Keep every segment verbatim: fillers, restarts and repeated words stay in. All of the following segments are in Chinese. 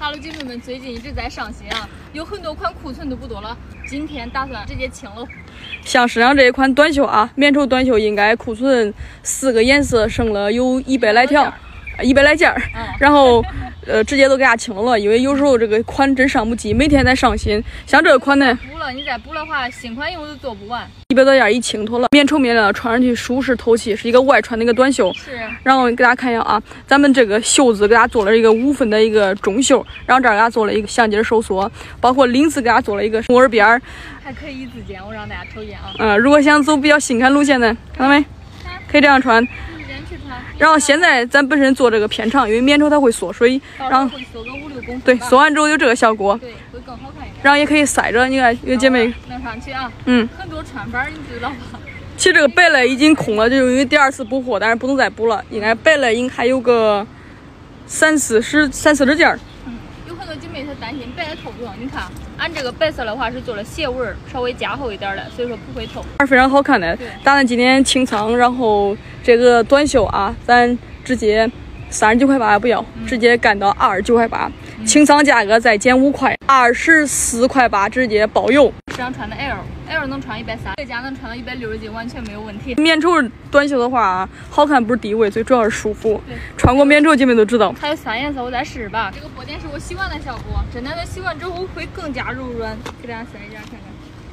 哈喽，姐妹们，最近一直在上新啊，有很多款库存都不多了，今天打算直接清了。 像身上这一款短袖啊，棉绸短袖应该库存四个颜色，剩了有一百来条，一百来件儿，嗯、然后呃直接都给它清了了，因为有时候这个款真上不及，每天在上新。像这个款呢， 补了你再补的话，新款用都做不完。 一百多件一清脱了，棉绸面料穿上去舒适透气，是一个外穿的一个短袖。 是。 然后给大家看一下啊，咱们这个袖子给大家做了一个五分的一个中袖，然后这儿给大家做了一个相接收缩，包括领子给大家做了一个木耳边儿， 还可以一字肩，我让大家瞅一眼啊。 嗯，如果想走比较性感路线的，看到没？可以这样穿。然后现在咱本身做这个偏长，因为棉绸它会缩水，然后会缩个五六公分。 对，缩完之后有这个效果。 对，会更好看一点。 然后也可以塞着，你看有姐妹弄上去啊。 嗯。 很多穿法你知道吧？ 其实这个白类已经空了，就是因为第二次补货，但是不能再补了。应该白类应该还有个三四十、三四十件儿。 嗯，有很多姐妹她担心白的透不透，你看，俺这个白色的话是做了斜纹，稍微加厚一点的，所以说不会透。 非常好看的。打算今天清仓，然后这个短袖啊，咱直接三十九块八也不要，嗯、直接干到二十九块八。清仓价格再减五块，二十四块八直接包邮。 这样穿的 L，L 能穿一百三，这家能穿到一百六十斤，完全没有问题。 棉绸短袖的话，好看不是第一位，最主要是舒服。穿过棉绸姐妹都知道。 还有三颜色，我再试试吧。这个波点是我洗完的效果，真的在洗完之后会更加柔软。给大家试一下看看。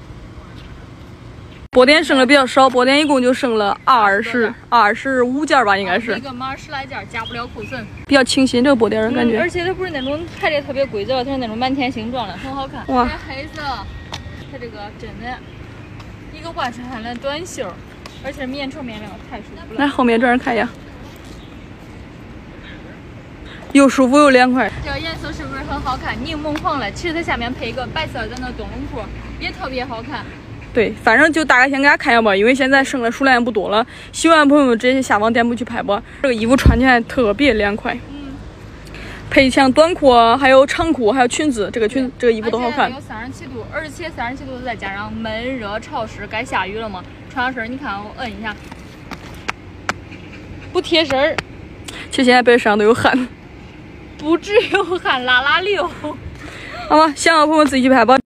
波点剩的比较少，波点一共就剩了二十二十五件吧，应该是。 一个码十来件，加不了库存。 比较清新这个波点感觉、 嗯，而且它不是那种排列特别规则，它是那种满天星状的，很好看。哇，黑色，它这个真的一个外穿的短袖，而且棉绸面料太舒服了。 来后面这儿看一下，又舒服又凉快。 这个颜色是不是很好看？柠檬黄了，其实它下面配一个白色的那洞龙裤，也特别好看。 对，反正就大概先给大家看一下吧，因为现在剩的数量也不多了。喜欢的朋友们直接下方店铺去拍吧。这个衣服穿起来特别凉快，嗯，配像短裤啊，还有长裤，还有裙子，这个裙这个衣服都好看。 有三十七度，而且三十七度再加上闷热潮湿，该下雨了嘛，穿上身你看我摁一下，不贴身儿。 其实现在背上都有汗， 不只有汗，拉拉溜。 好吧，想要的朋友自己去拍吧。